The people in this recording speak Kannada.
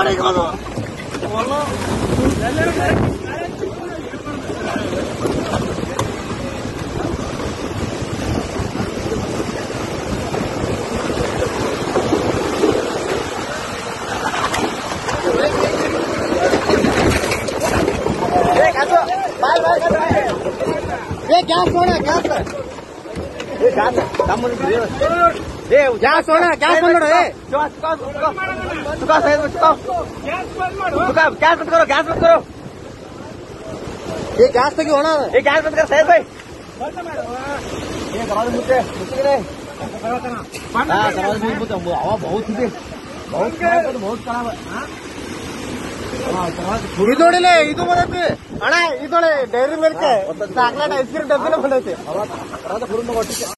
गैस छोड़ा गैस गैस छोड़ा गैस बंद गैस बंद करो गैस बंद करो ये गैस तक होना ये गैस बंद कर सही भाई ये दरवाजे मुझे दरवाजे मुझे हवा बहुत ही बहुत खराब है ಇದೊಡಿಲೆ ಇದು ಬರುತ್ತೆ ಅಣ್ಣ ಇದೊಳೆ dairy milk chocolate ice cream ಡಬ್ಬಿನ ಬಂದೈತಿ